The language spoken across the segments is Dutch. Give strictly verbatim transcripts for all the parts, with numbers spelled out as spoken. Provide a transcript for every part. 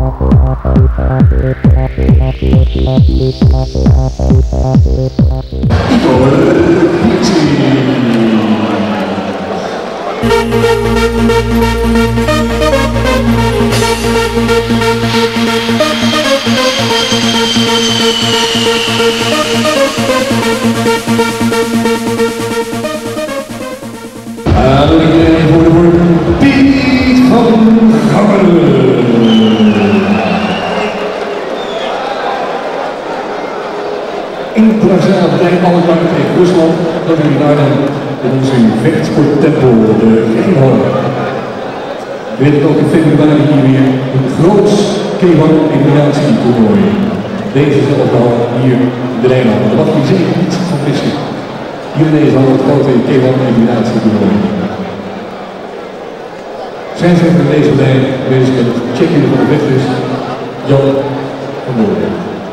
Internationaal bedrijf Alkmaar tegen Rusland, dat jullie daar dan in onze vechtsporttempel, de Ringhal. We weten ook in februari hier weer een groot K één eliminatietoernooi. Deze zelf al hier in de Ringhal. Daar mag je zeker niet van missen. Hiermee is al het grote K één eliminatietoernooi. Zijn ze met deze lijn bezig met het checken van de wedstrijd Jan van Noorden.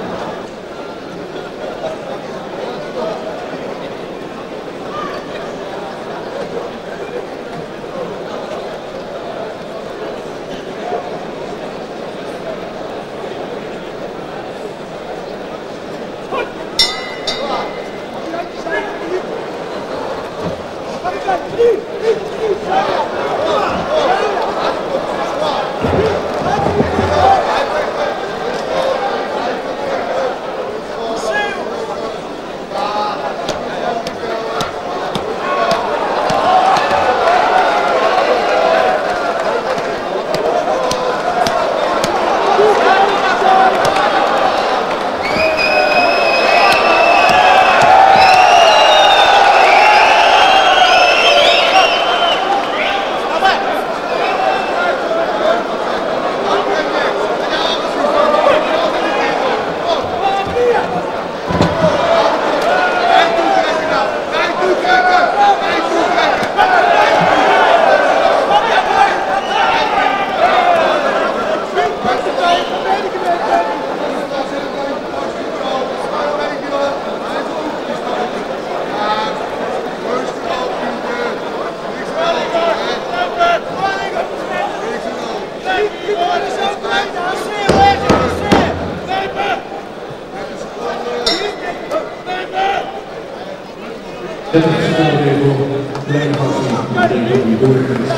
Dat is het regel, kleine gasten, die door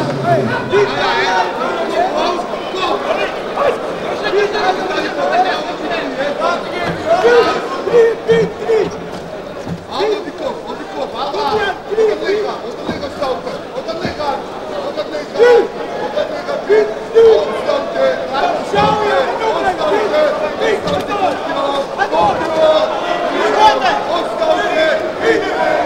Handen op die kop, op die kop, haal aan. Op dat lichaam, op dat lichaam stoten. Op dat lichaam, op dat lichaam, op dat lichaam. Opstoten, opstoten, opstoten, opstoten, opstoten, iedereen.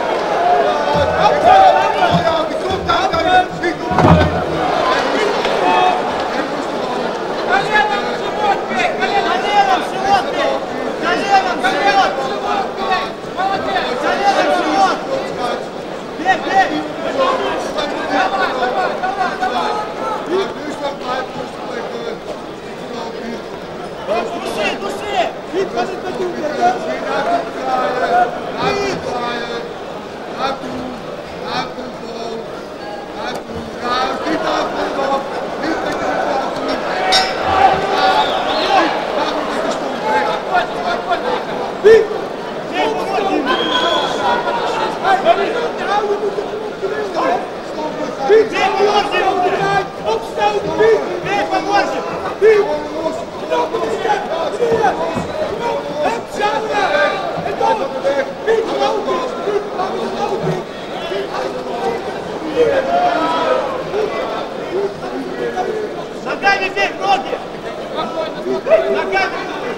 Ногами вверх, ноги! Ногами!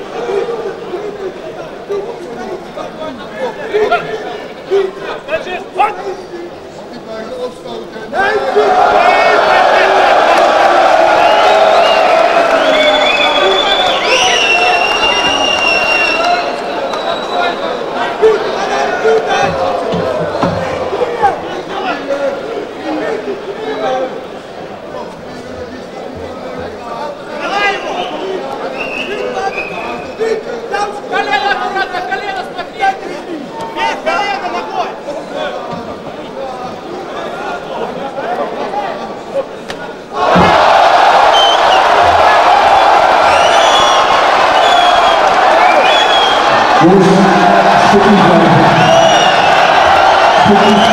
Дальше! Вот! Колено аккуратно, колено смотри! Вверх, колено ногой! Jongens, sportief blijven. Sportief.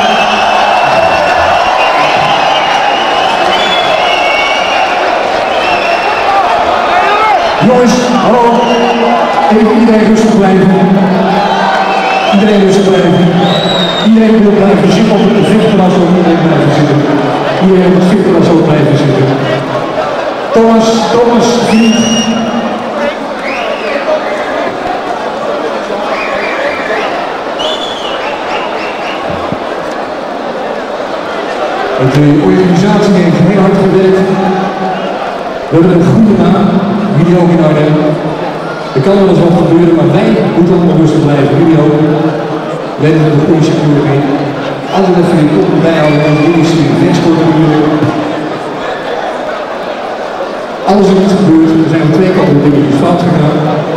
Jongens, hallo. Even iedereen rustig blijven. Iedereen rustig blijven. Iedereen wil blijven zitten op het vechtterras ook iedereen blijven zitten. Iedereen op het vechtterras ook blijven zitten. Thomas, Thomas, vriend. De organisatie heeft heel hard gewerkt. We hebben een goede naam, jullie ook in Arnhem. Er kan wel eens wat gebeuren, maar wij moeten allemaal rustig blijven. Jullie ook. Leden van de goede security. Altijd even je kop erbij houden, want jullie is in de vechtsport natuurlijk. Alles is niet gebeurd. Er zijn twee kanten dingen fout gegaan.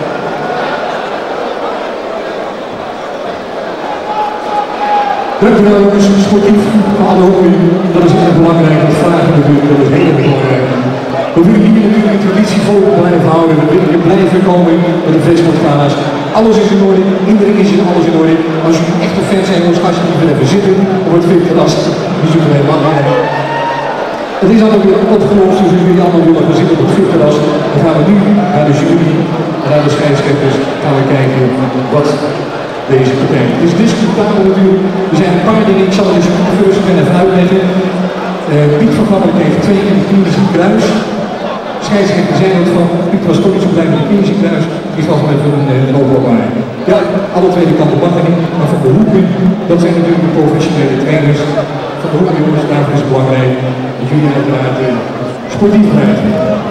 Dankjewel jongens, sportief, voor alle hockey. Dat is erg belangrijk, dat vragen natuurlijk, dat is heel belangrijk. We willen hier natuurlijk de traditie vol blijven houden, we willen hier blijven komen met de vechtsportgala's. Alles is in orde, iedereen is in alles in orde. Als jullie echte fans zijn, jongens, als jullie even zitten op het vechtterras, die zoeken we helemaal aan. Het is allemaal weer opgelost, dus als jullie allemaal willen gaan zitten op het vechtterras, dan gaan we nu naar de jury, naar de scheidsrechters, gaan we kijken wat deze partij. Het is discutabel natuurlijk. Er zijn een paar dingen, ik zal het eens even uitleggen. Uh, Piet van Gammel heeft twee keer de klinische kruis. Scheidsrechter zei dat van, Piet was toch niet zo blij met de klinische kruis. Die gaf hem even een, een overal. Ja, alle twee de kanten mag er niet, maar van de hoeken, dat zijn natuurlijk de professionele trainers. Van de hoeken jongens, daarvoor is het belangrijk dat jullie uiteraard uh, sportief blijven.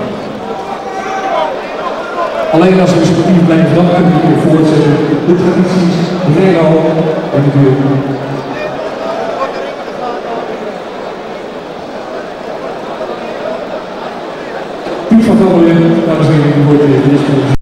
Alleen als we sportief blijven, dan kunnen we weer voortzetten. De tradities, de regel en natuurlijk. Piet van Gammel, dames en heren, die wordt weer